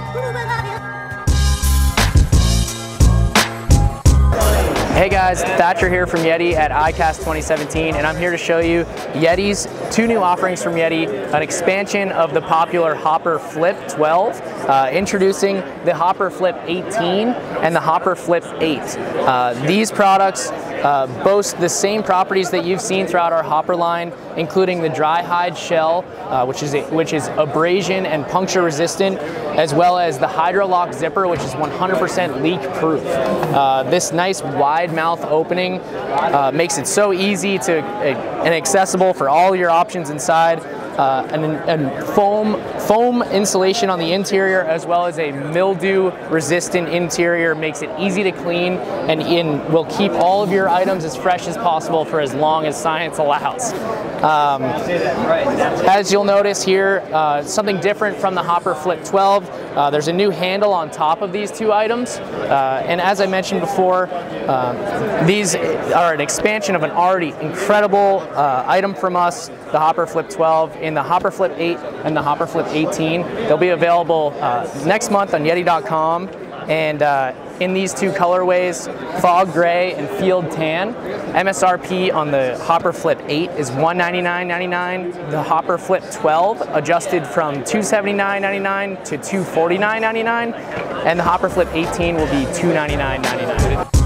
Hey guys, Thatcher here from Yeti at ICAST 2017, and I'm here to show you Yeti's two new offerings from Yeti, an expansion of the popular Hopper Flip 12, introducing the Hopper Flip 18 and the Hopper Flip 8. These products boast the same properties that you've seen throughout our Hopper line, including the dry hide shell, which is abrasion and puncture resistant, as well as the Hydrolock zipper, which is 100% leak proof. This nice wide mouth opening makes it so easy to and accessible for all your options inside. And foam insulation on the interior, as well as a mildew resistant interior, makes it easy to clean and will keep all of your items as fresh as possible for as long as science allows. As you'll notice here, something different from the Hopper Flip 12, there's a new handle on top of these two items, and as I mentioned before, these are an expansion of an already incredible item from us, the Hopper Flip 12. In the Hopper Flip 8 and the Hopper Flip 18. They'll be available next month on Yeti.com, and in these two colorways, Fog Gray and Field Tan. MSRP on the Hopper Flip 8 is $199.99. The Hopper Flip 12 adjusted from $279.99 to $249.99, and the Hopper Flip 18 will be $299.99.